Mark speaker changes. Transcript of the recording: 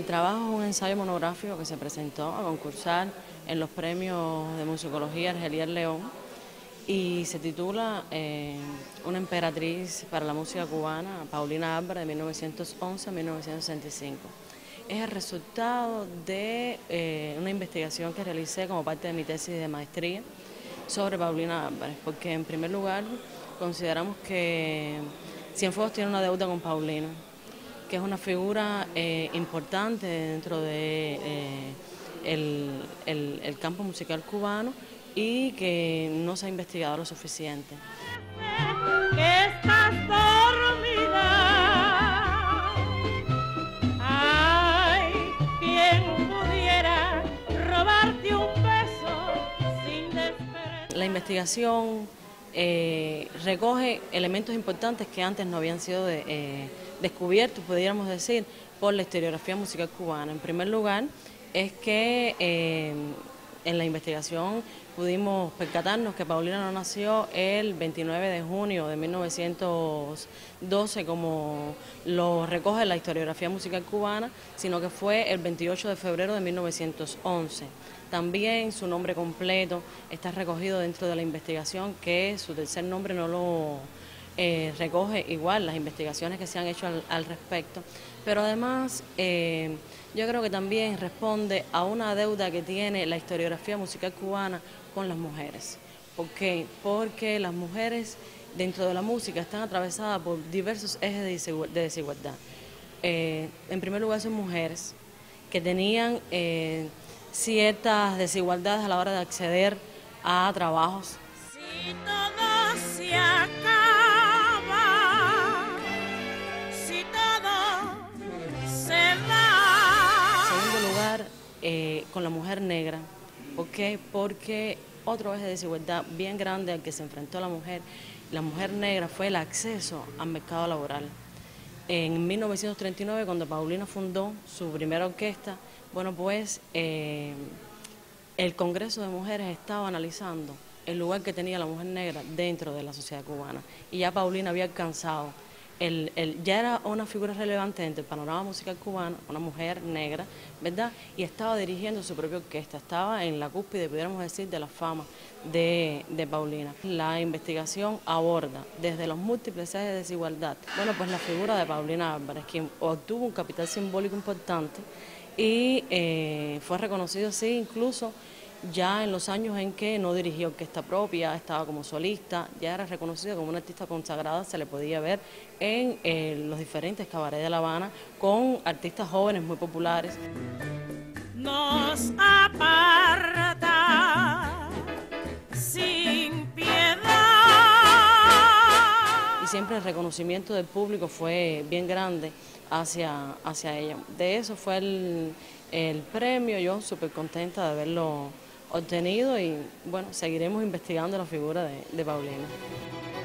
Speaker 1: trabajo es un ensayo monográfico que se presentó a concursar en los premios de musicología Argelier León y se titula Una emperatriz para la música cubana, Paulina Álvarez, de 1911 a 1965. Es el resultado de una investigación que realicé como parte de mi tesis de maestría sobre Paulina Álvarez, porque en primer lugar consideramos que Cienfuegos tiene una deuda con Paulina, que es una figura importante dentro de el campo musical cubano y que no se ha investigado lo suficiente.
Speaker 2: Que estás dormida. Ay, quien pudiera robarte un beso sin despertar.
Speaker 1: La investigación recoge elementos importantes que antes no habían sido descubiertos, pudiéramos decir, por la historiografía musical cubana. En primer lugar, es que en la investigación pudimos percatarnos que Paulina no nació el 29 de junio de 1912, como lo recoge la historiografía musical cubana, sino que fue el 28 de febrero de 1911. También su nombre completo está recogido dentro de la investigación, que su tercer nombre no lo recoge igual las investigaciones que se han hecho al respecto. Pero además yo creo que también responde a una deuda que tiene la historiografía musical cubana con las mujeres. ¿Por qué? Porque las mujeres dentro de la música están atravesadas por diversos ejes de desigualdad. En primer lugar, son mujeres que tenían ciertas desigualdades a la hora de acceder a trabajos.
Speaker 2: Si todo se acaba, si todo se va.
Speaker 1: En segundo lugar, con la mujer negra. ¿Por qué? Porque otro eje de desigualdad bien grande al que se enfrentó la mujer negra, fue el acceso al mercado laboral. En 1939, cuando Paulina fundó su primera orquesta, bueno, pues el Congreso de Mujeres estaba analizando el lugar que tenía la mujer negra dentro de la sociedad cubana. Y ya Paulina había alcanzado, ya era una figura relevante dentro del panorama musical cubano, una mujer negra, ¿verdad? Y estaba dirigiendo su propia orquesta, estaba en la cúspide, pudiéramos decir, de la fama de Paulina. La investigación aborda desde los múltiples ejes de desigualdad, bueno, pues la figura de Paulina Álvarez, quien obtuvo un capital simbólico importante y fue reconocido así incluso ya en los años en que no dirigía orquesta propia, estaba como solista, ya era reconocido como una artista consagrada, se le podía ver en los diferentes cabarets de La Habana con artistas jóvenes muy populares.
Speaker 2: Nos aparta sin piedad.
Speaker 1: Y siempre el reconocimiento del público fue bien grande hacia ella. De eso fue el premio, yo súper contenta de haberlo obtenido y bueno, seguiremos investigando la figura de Paulina.